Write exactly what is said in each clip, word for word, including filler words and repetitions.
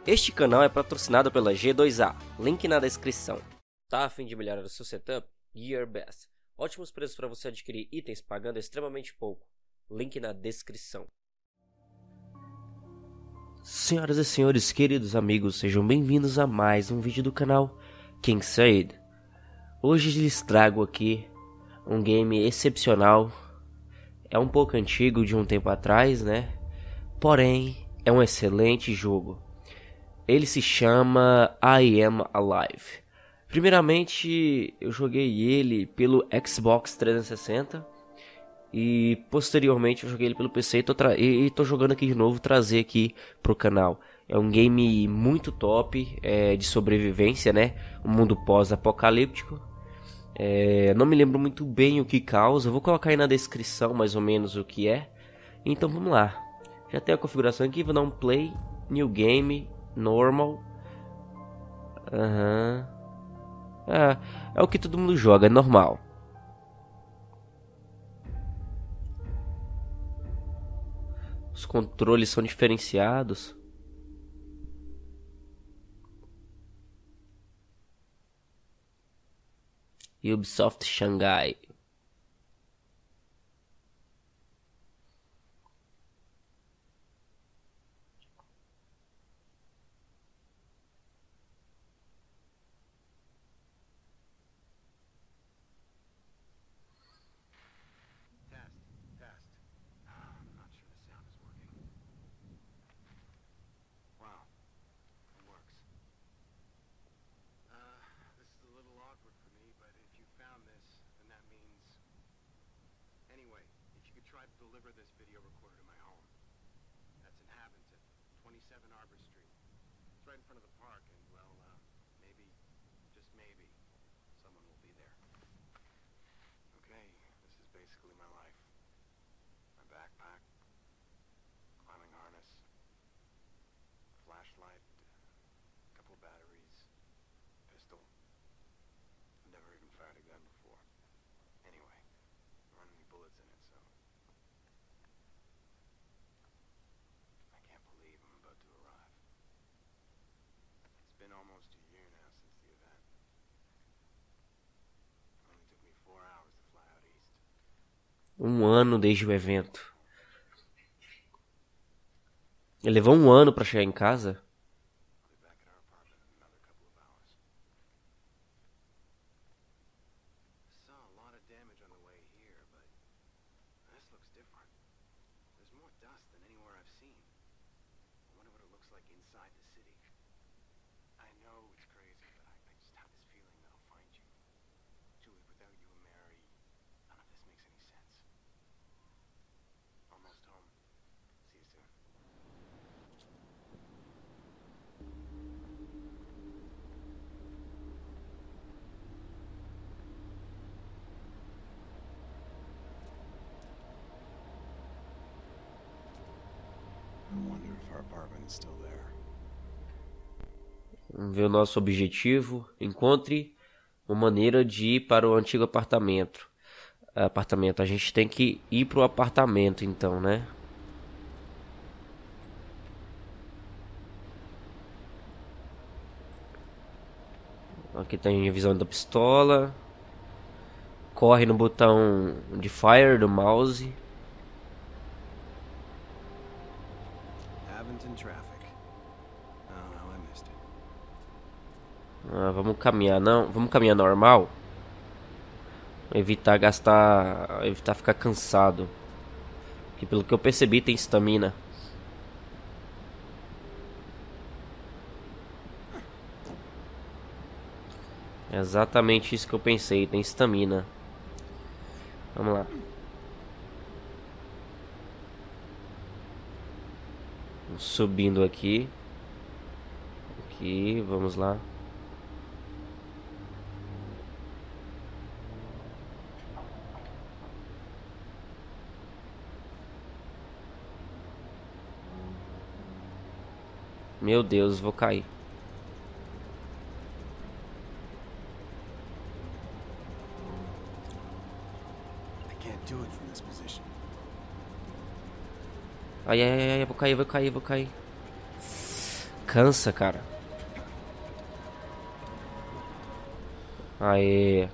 Este canal é patrocinado pela G dois A, link na descrição. Tá a fim de melhorar o seu setup? GearBest. Ótimos preços para você adquirir itens pagando extremamente pouco. Link na descrição. Senhoras e senhores, queridos amigos, sejam bem-vindos a mais um vídeo do canal KingSaid. Hoje lhes trago aqui um game excepcional. É um pouco antigo, de um tempo atrás, né? Porém, é um excelente jogo. Ele se chama I Am Alive. Primeiramente, eu joguei ele pelo Xbox trezentos e sessenta. E posteriormente eu joguei ele pelo P C e tô, e tô jogando aqui de novo, trazer aqui pro canal. É um game muito top, é, de sobrevivência, né? Um mundo pós-apocalíptico. É, não me lembro muito bem o que causa, eu vou colocar aí na descrição mais ou menos o que é. Então vamos lá. Já tem a configuração aqui, vou dar um play, new game, normal. Aham. Uhum. É, é o que todo mundo joga, é normal. Os controles são diferenciados. Ubisoft Shanghai. Deliver this video recorded in my home. That's in Haventon, twenty-seven Arbor Street. It's right in front of the park, and well, uh, maybe, just maybe, someone will be there. Okay, this is basically my life. My backpack, climbing harness, flashlight, a couple batteries, pistol. I've never even fired a gun before. Anyway, there aren't any bullets in it, so been almost a year now since the event. It only took me four hours to fly out east. Um ano desde o evento. Ele levou um ano pra chegar em casa. I'll be back at our apartment in another couple of hours. I saw a lot of damage on the way here, but this looks different. There's more dust than anywhere I've seen. I wonder what it looks like inside the city. I know it's crazy, but I, I just have this feeling that I'll find you. Julie, without you and Mary, none of this makes any sense. Almost home. See you soon. I wonder if our apartment is still there. Vamos ver o nosso objetivo. Encontre uma maneira de ir para o antigo apartamento. Apartamento. A gente tem que ir para o apartamento, então, né? Aqui tem a visão da pistola. Corre no botão de fire do mouse. Haventon traffic. Oh, how I missed it. Ah, vamos caminhar, não? Vamos caminhar normal. Evitar gastar, evitar ficar cansado. Que pelo que eu percebi tem estamina. É exatamente isso que eu pensei, tem estamina. Vamos lá. Subindo aqui. Aqui, vamos lá. Meu Deus, vou cair. do it from this position. Ai, ai, ai, ai, vou cair, vou cair, vou cair. Cansa, cara. Aê.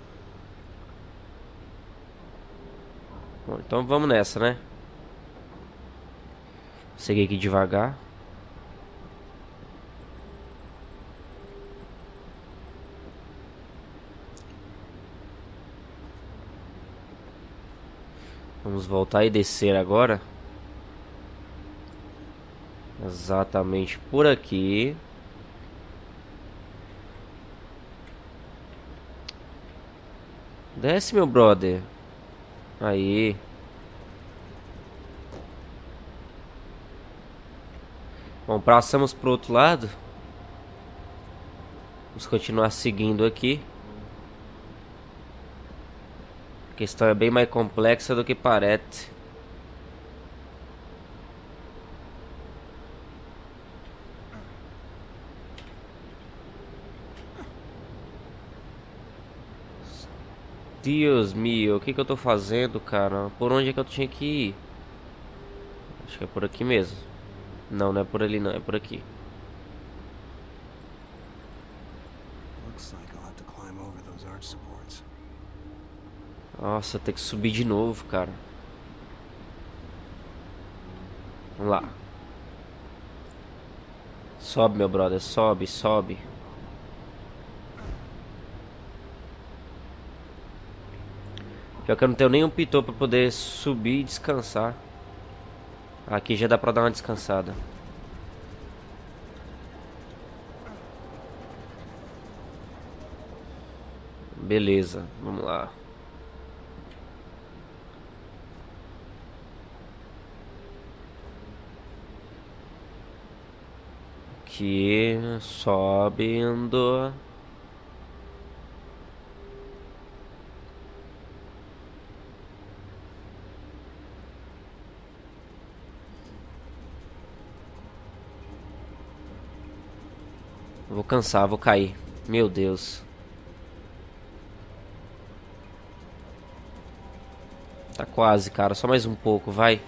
Bom, então vamos nessa, né? Seguir aqui devagar. Vamos voltar e descer agora. Exatamente por aqui. Desce, meu brother. Aí. Bom, passamos pro outro lado. Vamos continuar seguindo aqui. A questão é bem mais complexa do que parece. Deus meu, o que que eu tô fazendo, cara? Por onde é que eu tinha que ir? Acho que é por aqui mesmo. Não, não é por ali não, é por aqui. Nossa, tem que subir de novo, cara. Vamos lá. Sobe, meu brother, sobe, sobe. Pior que eu não tenho nenhum pitô pra poder subir e descansar. Aqui já dá pra dar uma descansada. Beleza, vamos lá. Aqui, subindo. Vou cansar, vou cair. Meu Deus. Tá quase, cara. Só mais um pouco, vai.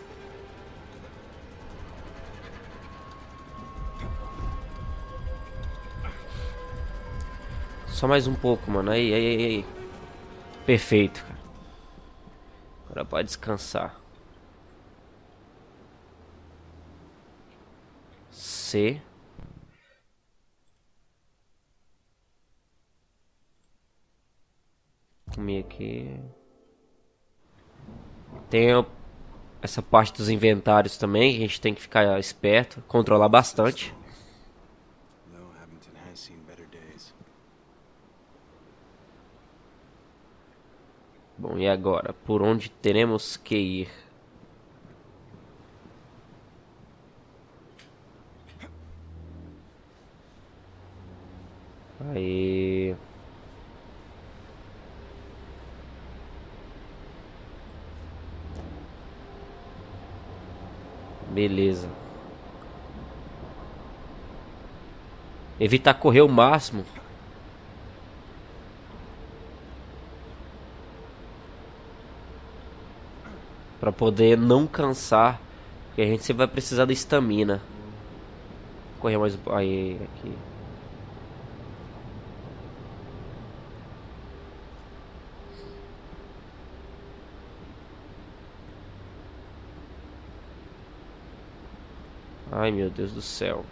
Só mais um pouco, mano. Aí, aí, aí, aí. Perfeito, cara. Agora pode descansar. C. Comer aqui. Tem essa parte dos inventários também. A gente tem que ficar esperto. Controlar bastante. Bom, e agora? Por onde teremos que ir? Aí. Beleza. Evitar correr o máximo. Pra poder não cansar. Porque a gente sempre vai precisar da estamina. Correr mais... Aí, aqui. Ai, meu Deus do céu.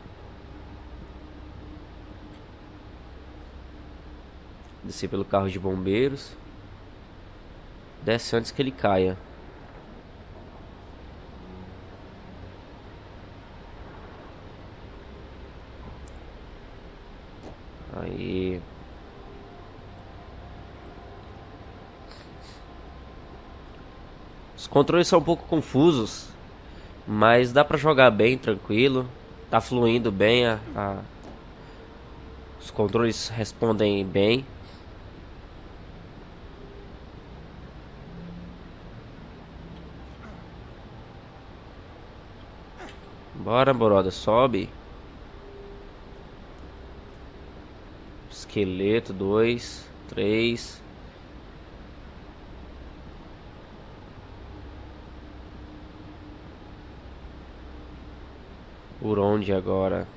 Descer pelo carro de bombeiros. Desce antes que ele caia. Aí. Os controles são um pouco confusos, mas dá pra jogar bem, tranquilo. Tá fluindo bem, a, a... os controles respondem bem. Bora, boroda, sobe. Esqueleto, dois, três. Por onde agora?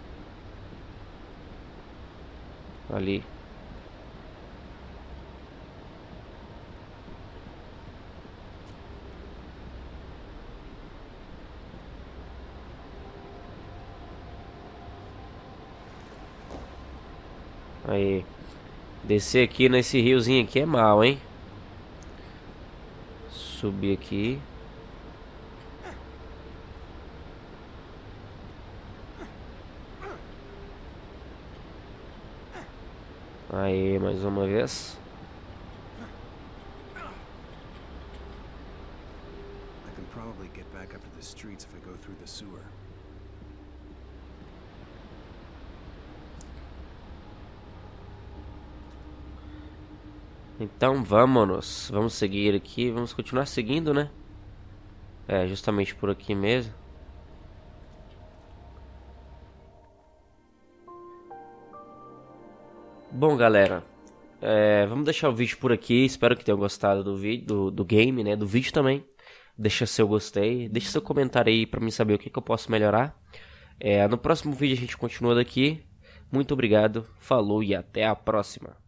Ali. Aí. Descer aqui nesse riozinho aqui é mal, hein? Subir aqui. Aí, mais uma vez. I can probably get back up to the streets if I go through the sewer. Então vamos, vamos seguir aqui, vamos continuar seguindo, né? É, justamente por aqui mesmo. Bom, galera, é, vamos deixar o vídeo por aqui. Espero que tenham gostado do vídeo, do, do game, né? Do vídeo também. Deixa seu gostei, deixa seu comentário aí pra mim saber o que, que eu posso melhorar. É, no próximo vídeo a gente continua daqui. Muito obrigado, falou e até a próxima.